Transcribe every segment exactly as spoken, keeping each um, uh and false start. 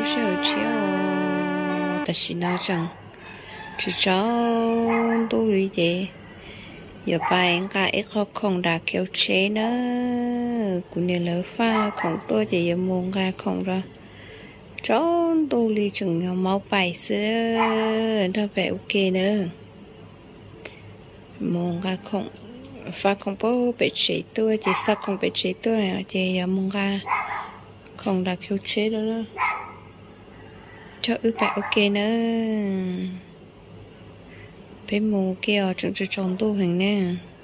sẽ ở chiếu ta xin nói rằng chỉ cháu tôi lý thế giờ bài anh cả ít khó không đã kéo chế nữa cũng như lỡ pha không tôi thì giờ muốn ra không ra cháu tôi lý chừng nhau máu bài xưa nó vẻ ok nữa muốn ra không pha không có bị chế tôi chỉ sao không bị chế tôi thì giờ muốn ra không đã kéo chế đó nữa cho ướp bài ok nữa bé mù kia trong trong trong tu hình nè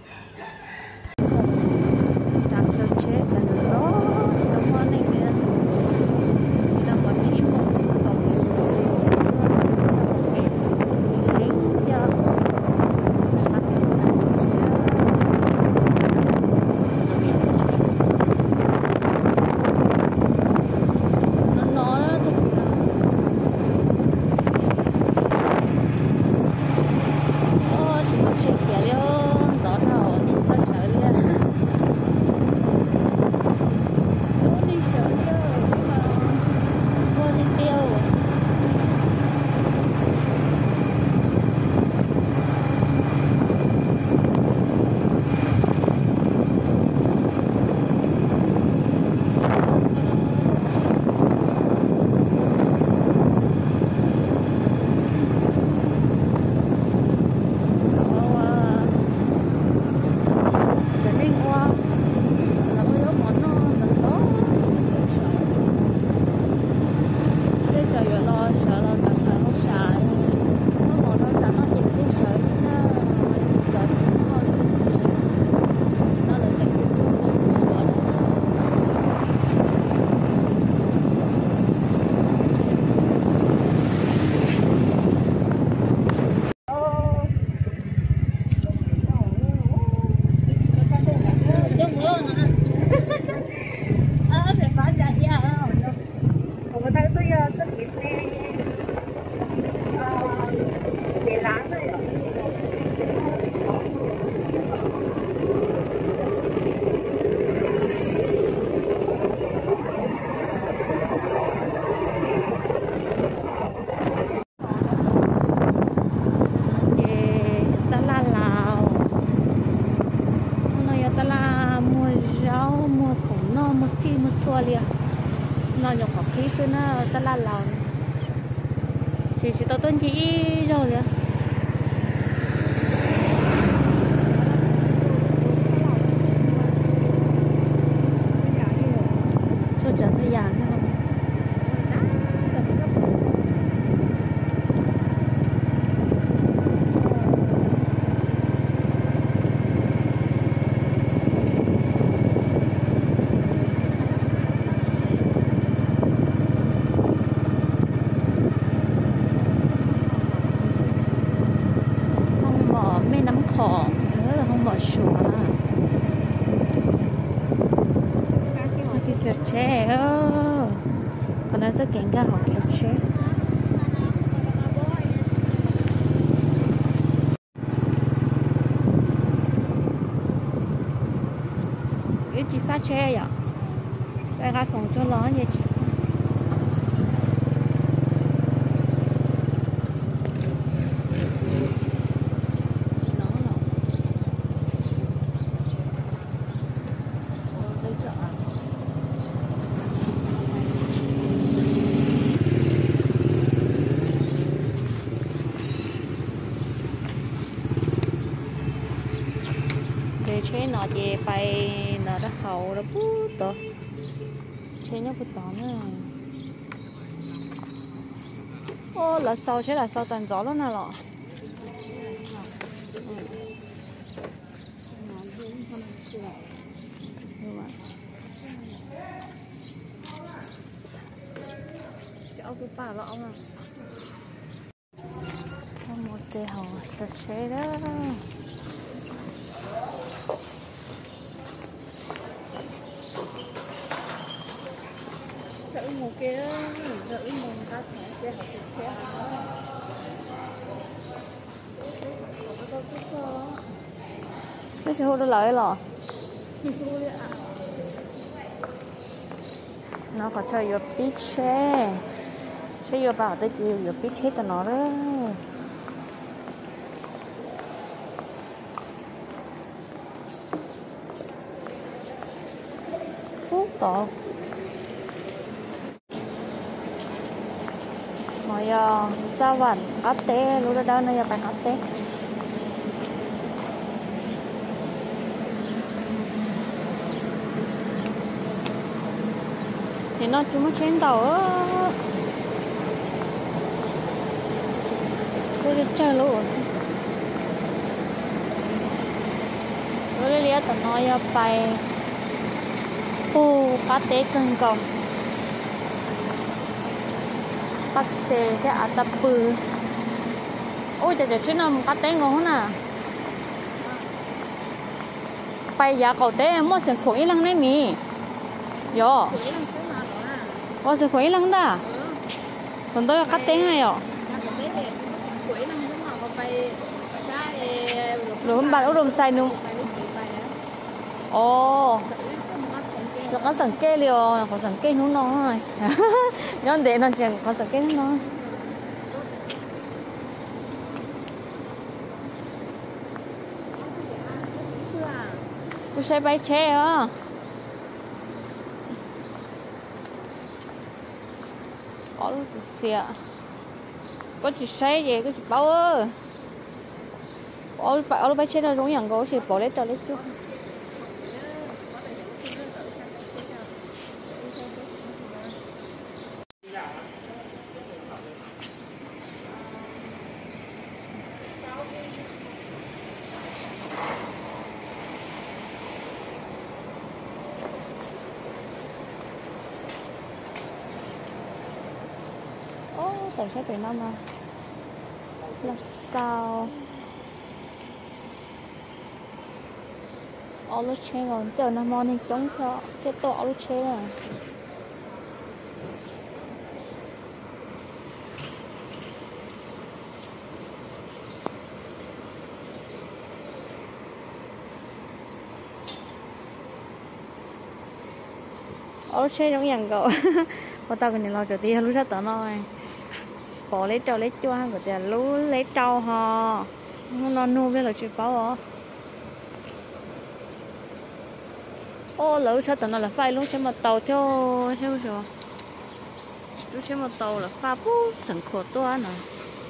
nó nhọc học khí cứ nó ta la lòn chỉ chỉ tao tuân chỉ rồi nữa số trả thời gian nữa không chế còn nó rất kén ga học kiểu chế cái chị phát chế vậy đại gia cùng cho nó như chị chế nó về bay nó đã hậu đã bút to chế nó bút to nữa ô là sau chế là sau tàn gió luôn nè lọ cái ô tô bà lọ mà một tê hậu thật chế đó đỡ một kia đỡ một ta sẽ học được theo cái xe hô đã lợi lọ nó có chơi vô bít xe sẽ vô bảo tới chiều giờ biết chết tao nó đó phút tổ mọi giờ sao vẫn áp té lúc đó đâu nó giờ phải áp té thì nó chúng nó trên tàu á tôi chơi luôn rồi lấy tao nói phải ô cá té cưng còng bắt xe cái à tập bự ôi trời trời chuyến nào cá té ngon nè bây giờ cậu té em mua sườn khối lăng này mì yo mua sườn khối lăng đó còn tôi cá té hay à rồi hôm bạn ở đồng xài luôn ồ cho có sẵn kê liều có sẵn kê nó nói nhón để nó chẳng có sẵn kê nó nói tôi sẽ bay xe á có lúc xìa có chỉ xe gì có chỉ bao ơ ở lúc bay xe nó giống như có chỉ bỏ lấy cho lấy chút tưởng sẽ từ năm mà là sao ở lúc chơi còn từ năm morning chống theo cái tổ ở lúc chơi à ở lúc chơi giống như cậu có tao cái này lo cho tí lúc sát tao nói bỏ lấy trâu lấy chua của tiền lú lấy trâu hò nó nu với là chịu bao à ô lỡ sao tao nói là phải lúc xem một tàu theo theo rồi lúc xem một tàu là pha bút chẳng khổ toa nè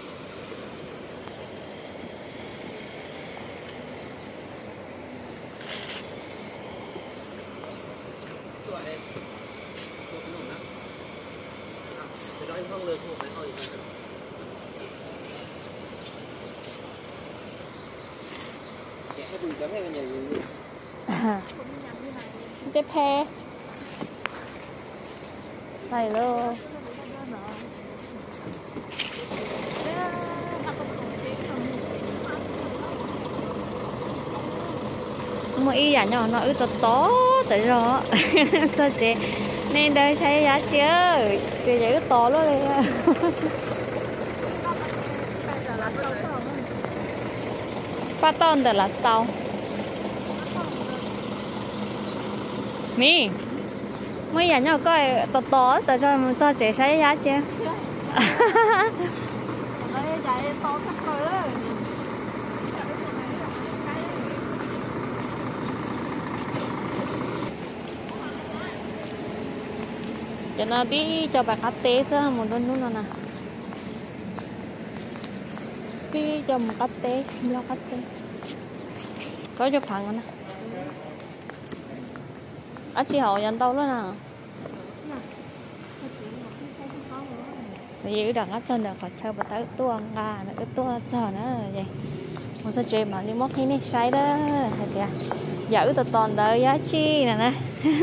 tiếp theo này luôn một ý giả nhỏ nó ư to to tới rồi sao chị nên đây thấy giá chứ thì vậy to luôn đi phát tôn từ là sau mi mấy nhà nhau coi to to tại sao mình sao chị thấy giá chưa cho nó tí cho bà cắt té sơ một đôi nút nè tí cho một cắt té lo cắt té có cho thằng nè ở chị họ dành đâu đó nè vì đằng ở chân là có chơi một tay tua ngà nó tua chờ nữa vậy một số chuyện mà đi móc khi này sai đó thì giữ từ toàn đời giá chi nè nè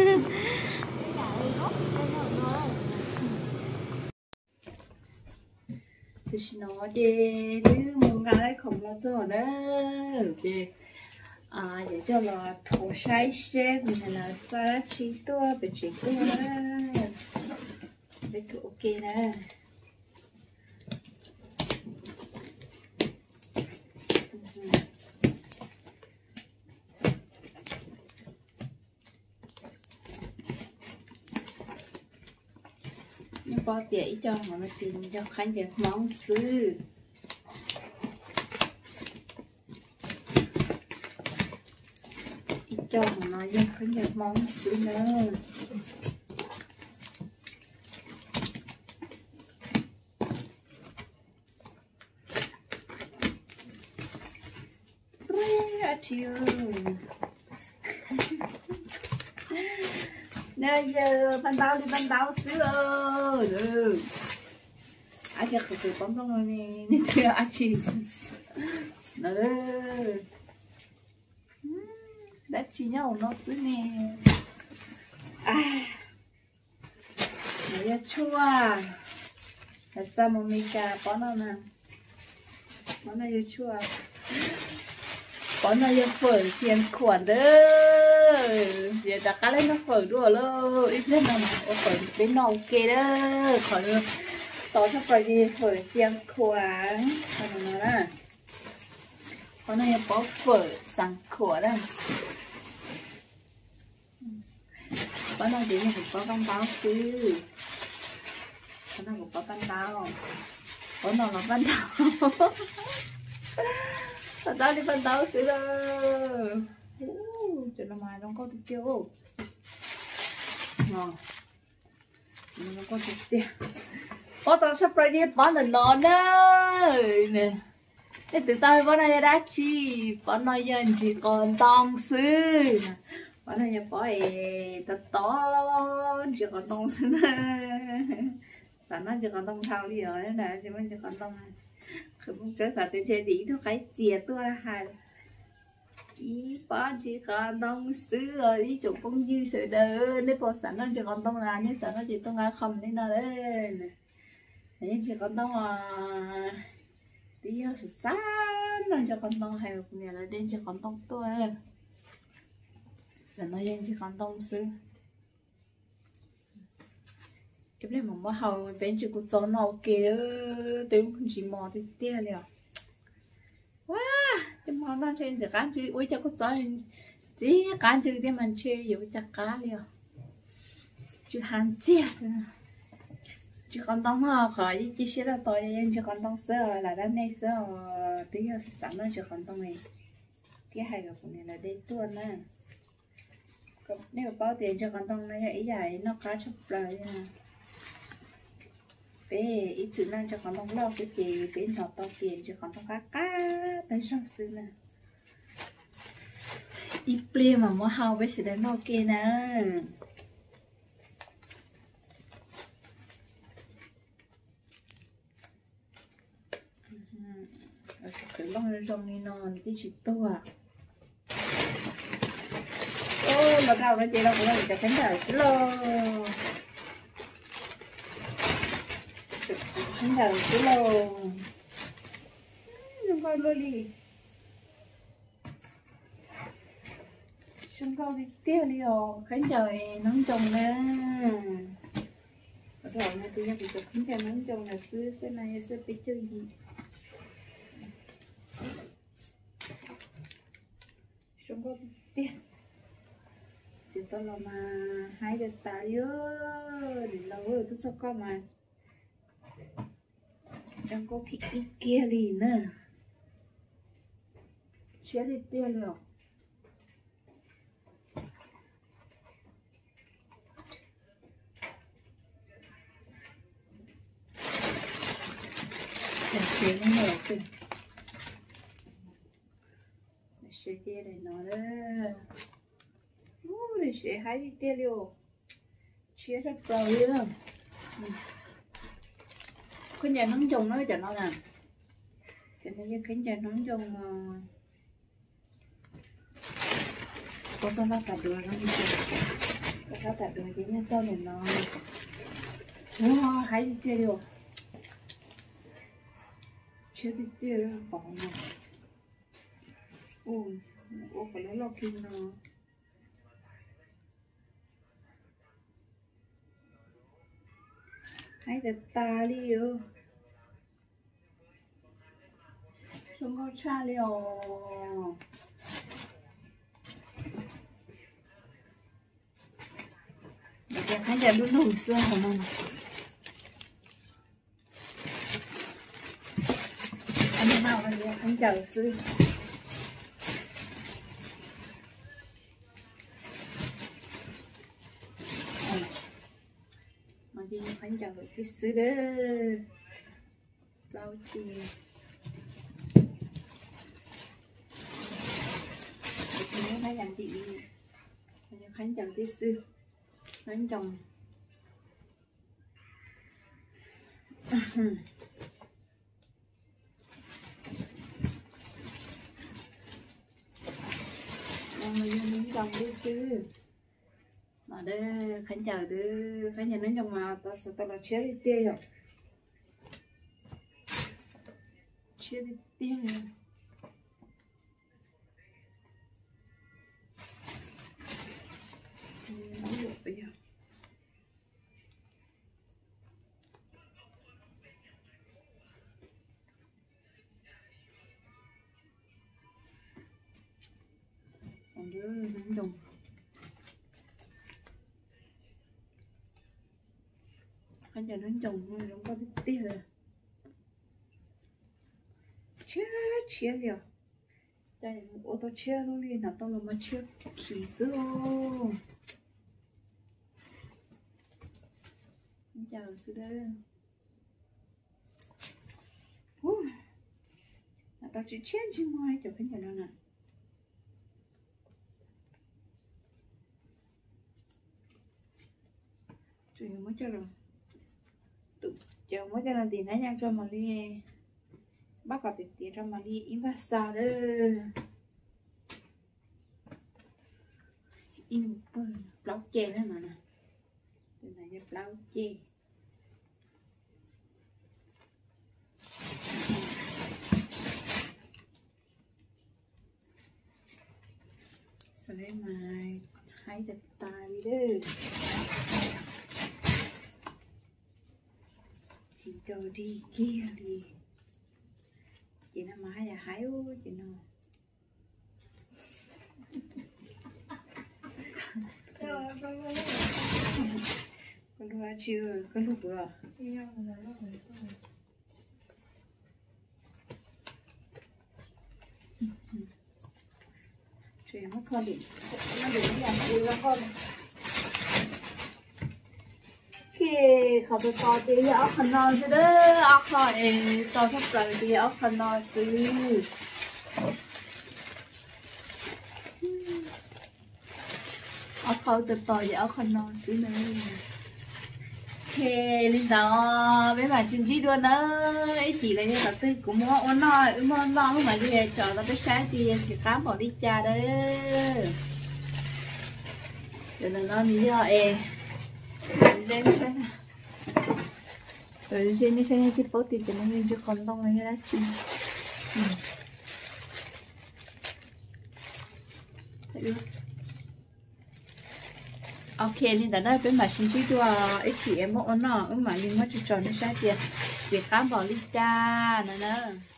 thì nó đi nếu muốn cái không là cho đó thì à vậy cho là thổ sai xe thì là sai chi tua bị chỉ tua đó biết cứ ok nè nhưng có tiền cho mà nó chỉ cho khánh được món sư ít cho mà nó cho khánh được món sư nữa chiều nè giờ ban đau đi ban đau xưa rồi anh chị không phải bấm xong rồi nè nè theo anh chị nè đã chỉ nhau nó xứ nè à nó giờ chua là sao mà mình cả bón nó nè bón nó giờ chua có nó giờ phở tiền khoản đó giờ đặt cá lên nó phở đùa lơ ít nhất là nó phở đến nòng kê đó khỏi được tao cho phở gì phở tiền khoản còn nó là có nó giờ có phở sáng khoản đó có nó chỉ là có bánh bao chứ có nó cũng có bánh bao có nó là bánh bao tao đi phân tao xíu rồi chuyện làm mai không có thịt tiêu ngon không có thịt tiêu có tao sắp ra đi bán lần nón đấy nè cái từ tao bán này đã chi bán này giờ chỉ còn tông sư bán này giờ bỏ tao to chỉ còn tông sư sản nó chỉ còn tông thao đi rồi nè chỉ mới chỉ còn tông không trở thành tên chơi đi thôi cái chìa tôi là hai ý bỏ chỉ còn đông xứ rồi đi chụp công dư sợi đỡ nếu bỏ sẵn nó chỉ còn đông là nhưng sẵn nó chỉ tôi ngã không nên nó đấy nhưng chỉ còn đông à đi ở sửa sáng nó chỉ còn đông hay một nhà là đến chỉ còn đông tôi là nó dân chỉ còn đông xứ cái này mà mua hầu bên chỉ có cho nó kia từ chỉ mò thì tia liền wow cái món nó trên chỉ cá chữ ôi cho có cho chỉ cá chữ thì mình chơi yếu chắc cá liền chữ hàn chia chỉ còn đông hoa khỏi chỉ sẽ là tôi nên chỉ còn đông sữa là đám này sữa tí nữa sẵn nó chỉ còn đông này cái hai cái này là đây tuôn nè nếu bao tiền cho còn đông này ý giải nó cá chụp lại nha bé ít chữ năng cho con bông lau sẽ thì bé nó to tiền cho con bông cá cá tới trong xứ nè ít ple mà mua hao bé sẽ đến nó kia nè cái bông rong này non tí chỉ to à ô mà đâu nó chỉ đâu cũng là cho cánh đời chứ lo khánh đầu cái lô đừng coi lô đi xong câu đi tiêu đi rồi khánh trời nắng trồng nè bắt đầu này tôi nhắc được khánh trời nắng trồng là xưa xưa này xưa phải chơi gì xong câu đi tiêu chỉ tôi là mà hai đợt tái để lâu rồi tôi sao con mà đang có thịt ít kia liền nè chế thịt kia liền để chế nó nhỏ chứ để chế kia để nó đó để chế hai thịt kia liền chế rất rồi luôn cái nhà nắng trồng nó cho nó nè cho nên cái nhà nắng trồng có cho nó cả đường nó đi chơi có cho cả đường chỉ nhân cho mình nó wow hái đi chơi được chưa đi chơi rồi còn mà ôi ôi phải lấy lo kim nó hái được ta đi ơ chúng con cha liều để hái được đun nổi xương của mình anh mau anh anh chờ xưa mà đi anh chờ cái xưa đó bao tiền nếu phải làm gì anh khánh chờ cái xưa khánh chồng mình đến chồng đi chứ mà đây khánh chờ đưa khánh chờ đến chồng mà tao sợ tao là chết đi tiêu rồi chết đi tiêu rồi nói được bây giờ còn đứa đánh đồng anh chờ đánh chồng nó không có thích tiếc rồi chết chết liền đây ô tô chết luôn đi nào tao làm mà chết khí dữ anh chờ sự đây tao chỉ chết chứ mai cho cái nhà nó nè chỉ mới cho rồi tụ chờ mới cho là tiền nãy nhang cho mà đi bác vào tiền tiền cho mà đi im phát sao đó im blau chè đó mà nè tiền này cho blau chè sau đấy mà hãy đặt tài đi chị đồ đi kia đi chị nó mà hay là hái ô chị nó con lúc chưa con lúc vừa chuyện mất con đi nó đừng làm gì ra con cáiเขาไปต่อเตียเอาขนอนซื้อเด้อเอาขอเองต่อทับกันเตียเอาขนอนซื้อเอาเขาติดต่ออย่าเอาขนอนซื้อเลยเคลินดาmấy bạn chuyên chỉ luôn đó ấy chỉ là như là tư của mua ôn nói mua lo không phải gì chọn nó biết sáng tiền thì khám bỏ đi cha đấy cho nên nó đi cho em rồi trên đây trên cái bốt thì nó như chưa còn đông này lá chim ok nên đã nói với mà xin chỉ cho ấy chị em muốn nó mà nhưng mà chỉ chọn nó sai tiền việc khám bỏ đi cha nữa nữa